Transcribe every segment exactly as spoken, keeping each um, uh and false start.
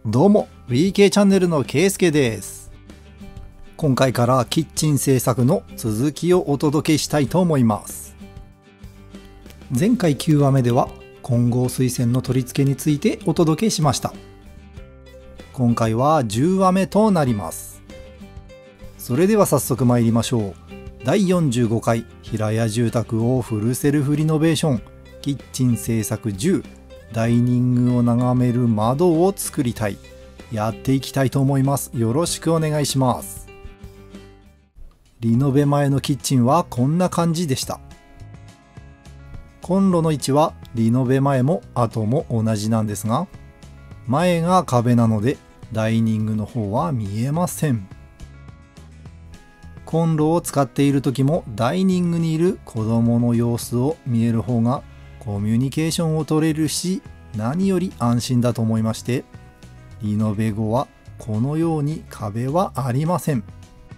どうも ウィーケー チャンネルのケイスケです。今回からキッチン製作の続きをお届けしたいと思います。前回きゅうわめでは混合水栓の取り付けについてお届けしました。今回はじゅうわめとなります。それでは早速参りましょう。だいよんじゅうごかい平屋住宅をフルセルフリノベーションキッチン製作じゅうダイニングを眺める窓を作りたい。やっていきたいと思います。よろしくお願いします。リノベ前のキッチンはこんな感じでした。コンロの位置はリノベ前も後も同じなんですが、前が壁なのでダイニングの方は見えません。コンロを使っている時もダイニングにいる子供の様子を見える方がコミュニケーションを取れるし、何より安心だと思いまして、リノベ後はこのように壁はありません。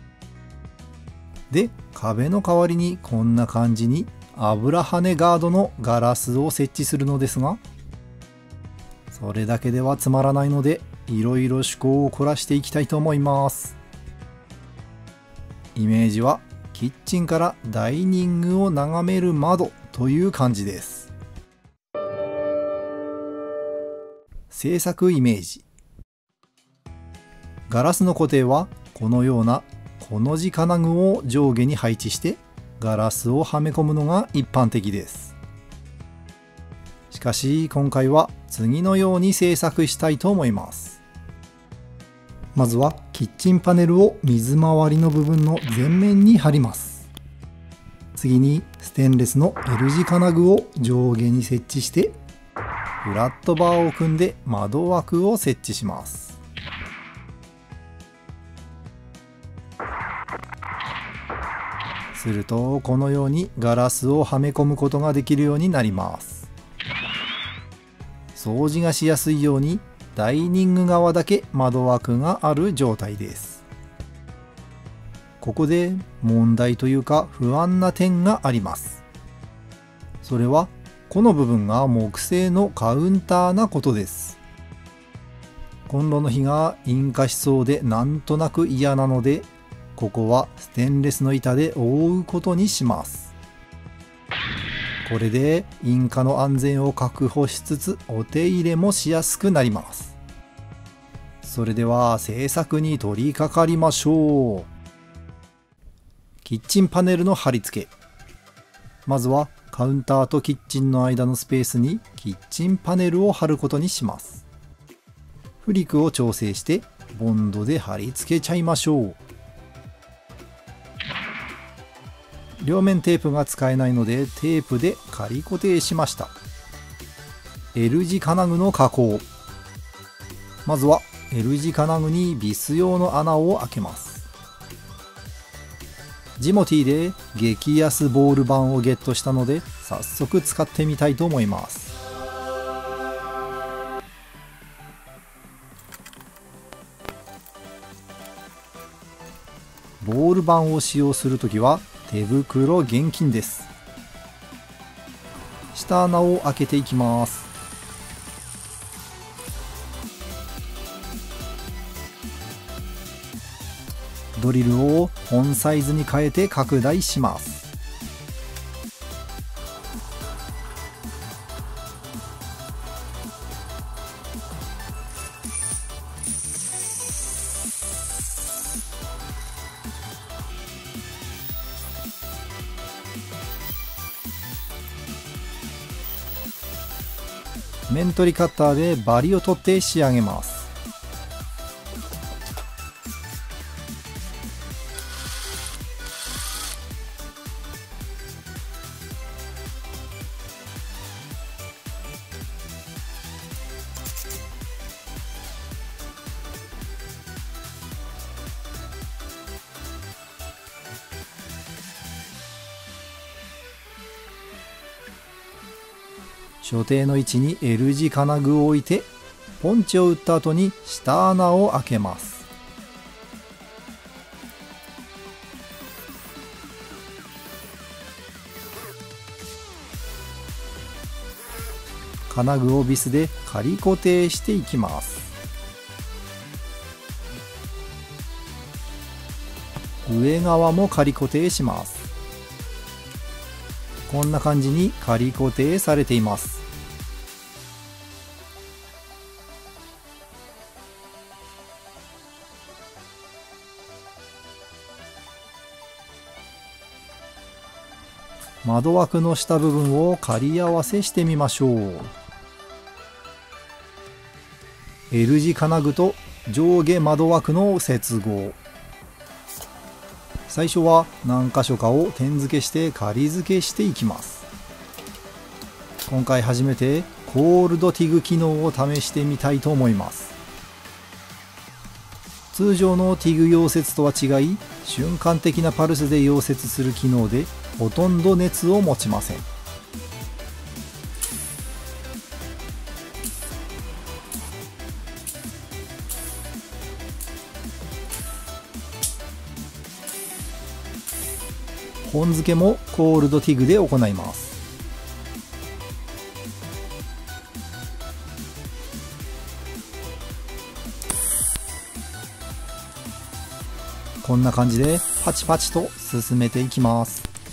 で、壁の代わりにこんな感じに油跳ねガードのガラスを設置するのですが、それだけではつまらないので、いろいろ趣向を凝らしていきたいと思います。イメージはキッチンからダイニングを眺める窓という感じです。制作イメージ。ガラスの固定はこのようなコの字金具を上下に配置してガラスをはめ込むのが一般的です。しかし今回は次のように制作したいと思います。まずはキッチンパネルを水回りの部分の前面に貼ります。次にステンレスの L 字金具を上下に設置してフラットバーを組んで窓枠を設置します。するとこのようにガラスをはめ込むことができるようになります。掃除がしやすいようにダイニング側だけ窓枠がある状態です。ここで問題というか不安な点があります。それはこの部分が木製のカウンターなことです。コンロの火が引火しそうでなんとなく嫌なので、ここはステンレスの板で覆うことにします。これで引火の安全を確保しつつお手入れもしやすくなります。それでは製作に取り掛かりましょう。キッチンパネルの貼り付け。まずはカウンターとキッチンの間のスペースにキッチンパネルを貼ることにします。フリクを調整してボンドで貼り付けちゃいましょう。両面テープが使えないのでテープで仮固定しました。L 字金具の加工。まずは L 字金具にビス用の穴を開けます。ジモティーで激安ボール板をゲットしたので早速使ってみたいと思います。ボール板を使用するときは手袋厳禁です。下穴を開けていきます。ドリルを本サイズに変えて拡大します。面取りカッターでバリを取って仕上げます。所定の位置に L 字金具を置いてポンチを打った後に下穴を開けます。金具をビスで仮固定していきます。 上側も仮固定します。こんな感じに仮固定されています。窓枠の下部分を仮合わせしてみましょう。L 字金具と上下窓枠の接合。最初は何箇所かを点付けして仮付けしていきます。今回初めてコールドティグ機能を試してみたいと思います。通常のティグ溶接とは違い、瞬間的なパルスで溶接する機能でほとんど熱を持ちません。本付けもコールドティグで行います。こんな感じでパチパチと進めていきます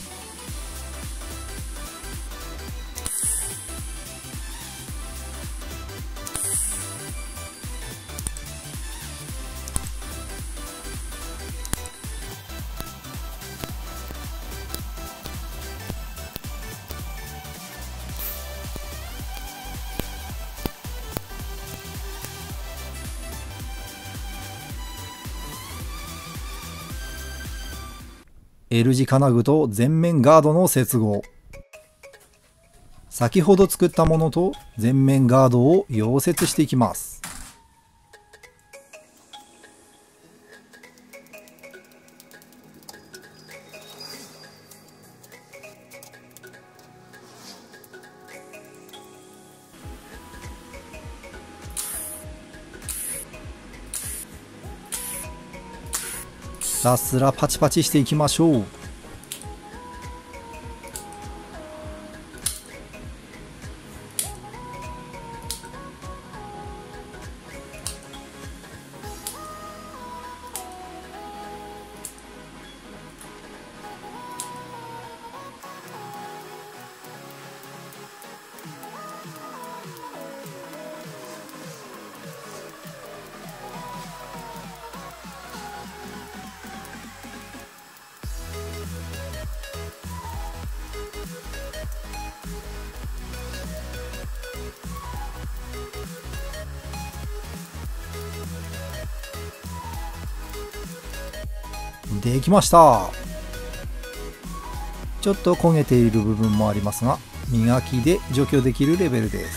。L 字金具と前面ガードの接合。先ほど作ったものと前面ガードを溶接していきます。ひたすらパチパチしていきましょう。できました。ちょっと焦げている部分もありますが、磨きで除去できるレベルです。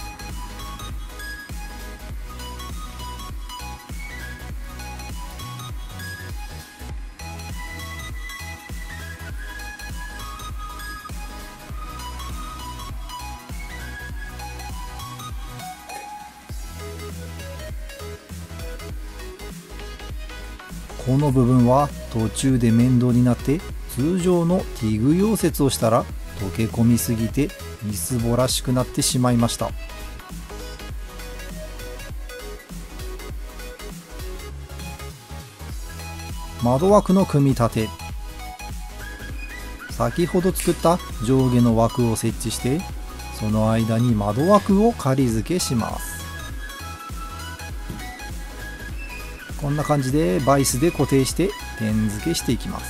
この部分は途中で面倒になって通常のティグ溶接をしたら溶け込みすぎてみすぼらしくなってしまいました。窓枠の組み立て。先ほど作った上下の枠を設置して、その間に窓枠を仮付けします。こんな感じでバイスで固定して点付けしていきます。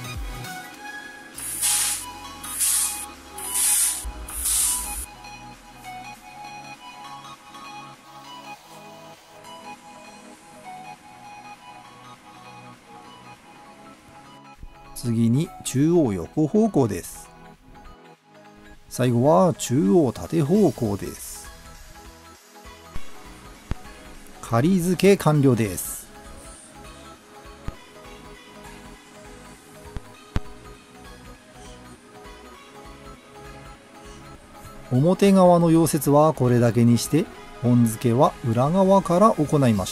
次に中央横方向です。最後は中央縦方向です。仮付け完了です。表側の溶接はこれだけにして、本付けは裏側から行いました。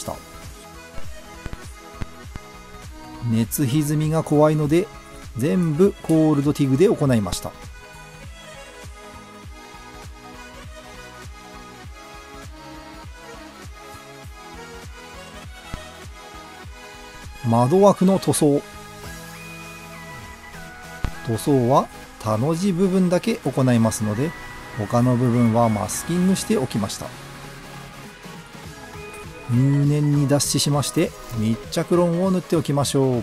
熱歪みが怖いので全部コールドティグで行いました。窓枠の塗装。 塗装は田の字部分だけ行いますので、他の部分はマスキングしておきました。入念に脱脂しまして密着ロンを塗っておきましょう。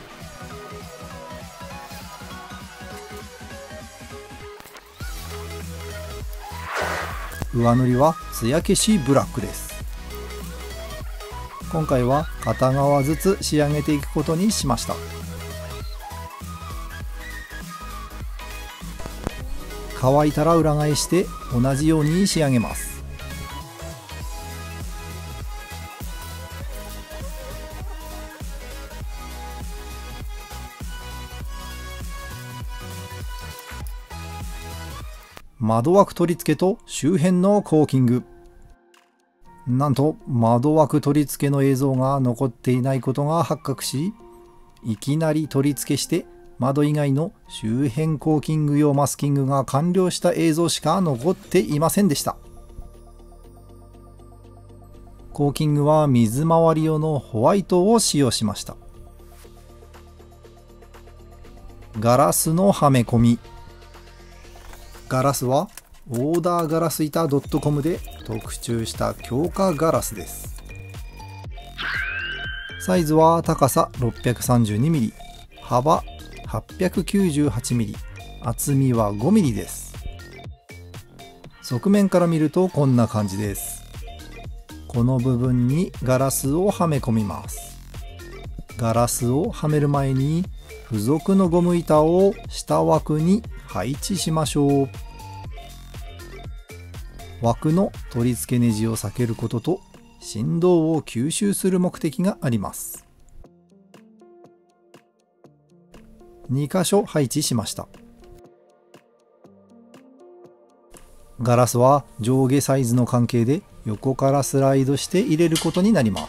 上塗りは艶消しブラックです。今回は片側ずつ仕上げていくことにしました。乾いたら裏返して同じように仕上げます。窓枠取り付けと周辺のコーキング。なんと窓枠取り付けの映像が残っていないことが発覚し、いきなり取り付けして窓以外の周辺コーキング用マスキングが完了した映像しか残っていませんでした。コーキングは水回り用のホワイトを使用しました。ガラスのはめ込み。ガラスはオーダーガラス板 .com で特注した強化ガラスです。サイズは高さ ろっぴゃくさんじゅうにミリ、幅 はっぴゃくきゅうじゅうはちミリ、厚みはごミリです。側面から見るとこんな感じです。この部分にガラスをはめ込みます。ガラスをはめる前に付属のゴム板を下枠に配置しましょう。枠の取り付けネジを避けることと振動を吸収する目的があります。にかしょ配置しました。ガラスは上下サイズの関係で横からスライドして入れることになります。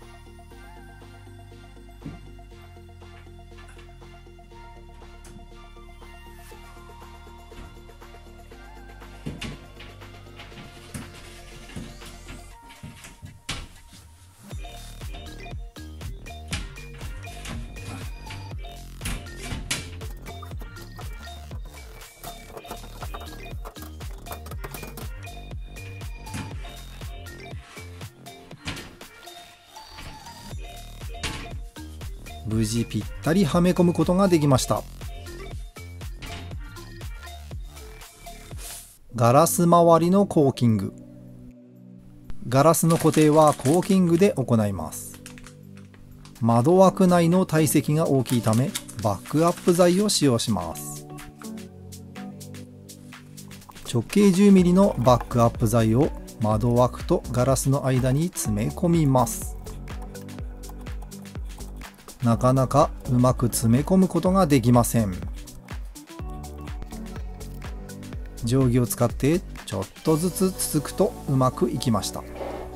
無事ぴったりはめ込むことができました。ガラス周りのコーキング。ガラスの固定はコーキングで行います。窓枠内の体積が大きいためバックアップ材を使用します。直径じゅうミリのバックアップ材を窓枠とガラスの間に詰め込みます。なかなかうまく詰め込むことができません。定規を使ってちょっとずつつつくとうまくいきました。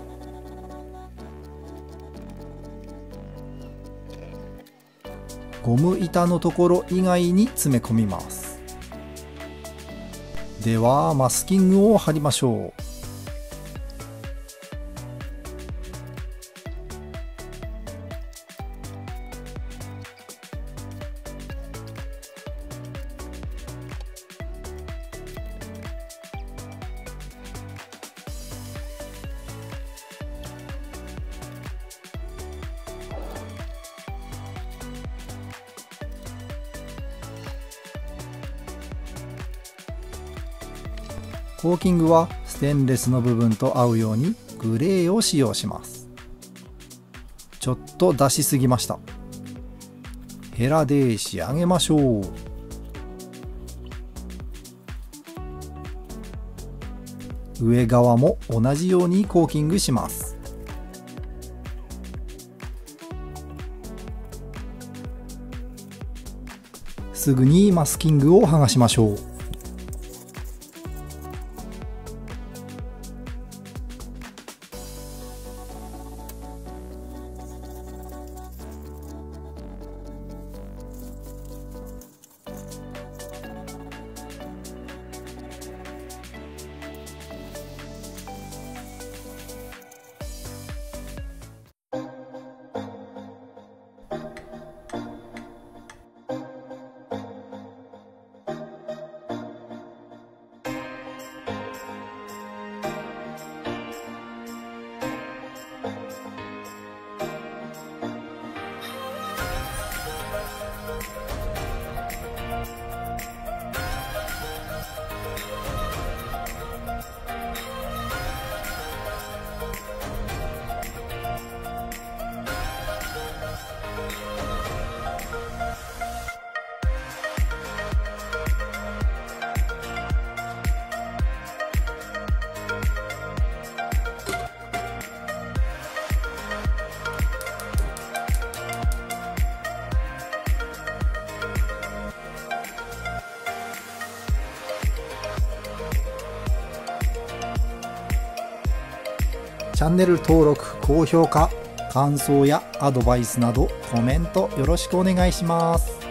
ゴム板のところ以外に詰め込みます。ではマスキングを貼りましょう。コーキングはステンレスの部分と合うようにグレーを使用します。ちょっと出しすぎました。ヘラで仕上げましょう。上側も同じようにコーキングします。すぐにマスキングを剥がしましょう。 チャンネル登録、高評価、感想やアドバイスなどコメントよろしくお願いします。